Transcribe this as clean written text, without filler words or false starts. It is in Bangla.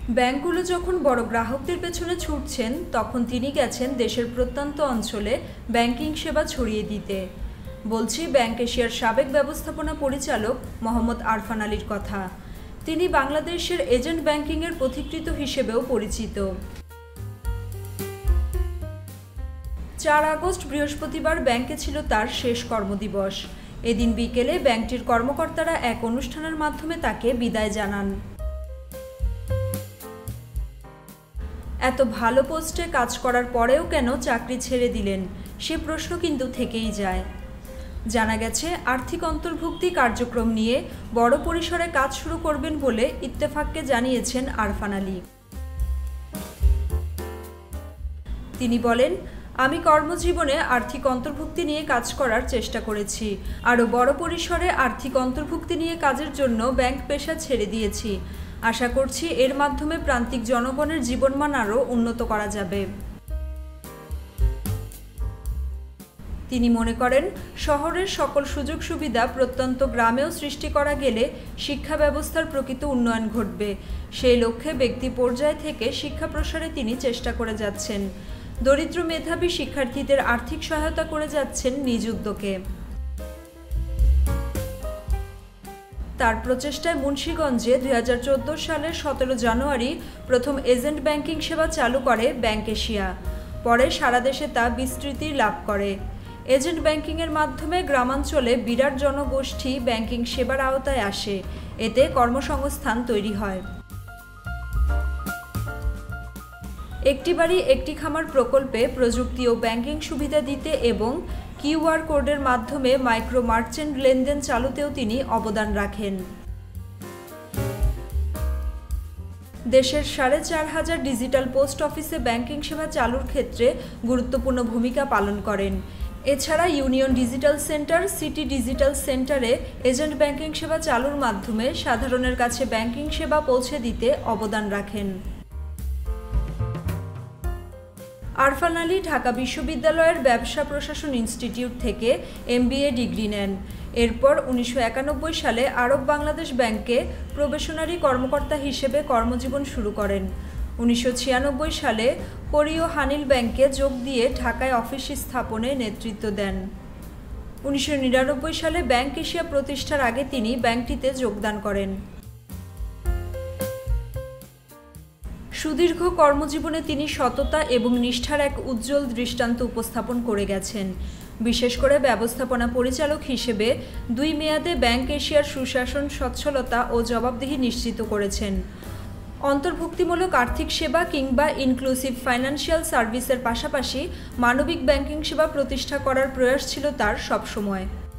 ব্যাংকগুলো যখন বড় গ্রাহকদের পেছনে ছুটছেন, তখন তিনি গেছেন দেশের প্রত্যন্ত অঞ্চলে ব্যাংকিং সেবা ছড়িয়ে দিতে। বলছি ব্যাংক এশিয়ার সাবেক ব্যবস্থাপনা পরিচালক মোহাম্মদ আরফান আলীর কথা। তিনি বাংলাদেশের এজেন্ট ব্যাংকিংয়ের পথিকৃৎ হিসেবেও পরিচিত। 4 আগস্ট বৃহস্পতিবার ব্যাংকে ছিল তার শেষ কর্মদিবস। এদিন বিকেলে ব্যাংকটির কর্মকর্তারা এক অনুষ্ঠানের মাধ্যমে তাকে বিদায় জানান। এত ভালো পোস্টে কাজ করার পরেও কেন চাকরি ছেড়ে দিলেন, সে প্রশ্ন কিন্তু থেকেই যায়। জানা গেছে, আর্থিক অন্তর্ভুক্তি কার্যক্রম নিয়ে বড় পরিসরে কাজ শুরু করবেন বলে ইত্তেফাককে জানিয়েছেন আরফান আলী। তিনি বলেন, আমি কর্মজীবনে আর্থিক অন্তর্ভুক্তি নিয়ে কাজ করার চেষ্টা করেছি। আরও বড় পরিসরে আর্থিক অন্তর্ভুক্তি নিয়ে কাজের জন্য ব্যাংক পেশা ছেড়ে দিয়েছি। আশা করছি এর মাধ্যমে প্রান্তিক জনগণের জীবনমান আরও উন্নত করা যাবে। তিনি মনে করেন, শহরের সকল সুযোগ সুবিধা প্রত্যন্ত গ্রামেও সৃষ্টি করা গেলে শিক্ষা ব্যবস্থার প্রকৃত উন্নয়ন ঘটবে। সেই লক্ষ্যে ব্যক্তি পর্যায় থেকে শিক্ষা প্রসারে তিনি চেষ্টা করে যাচ্ছেন। দরিদ্র মেধাবী শিক্ষার্থীদের আর্থিক সহায়তা করে যাচ্ছেন নিজ উদ্যোগে। তার প্রচেষ্টায় মুন্সিগঞ্জে 2014 সালের 17 জানুয়ারি প্রথম এজেন্ট ব্যাংকিং সেবা চালু করে ব্যাংক এশিয়া। পরে সারা দেশে তা বিস্তৃতি লাভ করে। এজেন্ট ব্যাংকিংয়ের মাধ্যমে গ্রামাঞ্চলে বিরাট জনগোষ্ঠী ব্যাংকিং সেবার আওতায় আসে। এতে কর্মসংস্থান তৈরি হয়। একটি বাড়ি একটি খামার প্রকল্পে প্রযুক্তি ও ব্যাংকিং সুবিধা দিতে এবং কিউআর কোডের মাধ্যমে মাইক্রো মার্চেন্ট লেনদেন চালুতেও তিনি অবদান রাখেন। দেশের 4,500 ডিজিটাল পোস্ট অফিসে ব্যাংকিং সেবা চালুর ক্ষেত্রে গুরুত্বপূর্ণ ভূমিকা পালন করেন। এছাড়া union digital centre, city digital সেন্টারে এজেন্ট ব্যাংকিং সেবা চালুর মাধ্যমে সাধারণের কাছে ব্যাংকিং সেবা পৌঁছে দিতে অবদান রাখেন। আরফান আলী ঢাকা বিশ্ববিদ্যালয়ের ব্যবসা প্রশাসন ইনস্টিটিউট থেকে MBA ডিগ্রি নেন। এরপর 1991 সালে আরব বাংলাদেশ ব্যাংকে প্রবেশনারি কর্মকর্তা হিসেবে কর্মজীবন শুরু করেন। 1996 সালে কোরীয় হানিল ব্যাংকে যোগ দিয়ে ঢাকায় অফিস স্থাপনে নেতৃত্ব দেন। 1999 সালে ব্যাংক এশিয়া প্রতিষ্ঠার আগে তিনি ব্যাংকটিতে যোগদান করেন। সুদীর্ঘ কর্মজীবনে তিনি সততা এবং নিষ্ঠার এক উজ্জ্বল দৃষ্টান্ত উপস্থাপন করে গেছেন। বিশেষ করে ব্যবস্থাপনা পরিচালক হিসেবে 2 মেয়াদে ব্যাংক এশিয়ার সুশাসন, সচ্ছলতা ও জবাবদিহি নিশ্চিত করেছেন। অন্তর্ভুক্তিমূলক আর্থিক সেবা কিংবা ইনক্লুসিভ ফাইন্যান্সিয়াল সার্ভিসের পাশাপাশি মানবিক ব্যাংকিং সেবা প্রতিষ্ঠা করার প্রয়াস ছিল তার সবসময়।